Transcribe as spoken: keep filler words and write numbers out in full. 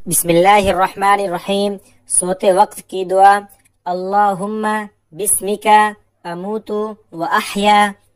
बिस्मिल्लाहिर्रहमानिर्रहीम। सोते वक्त की दुआ। अल्लाहुम्मा बिस्मिका अमूतु व अहया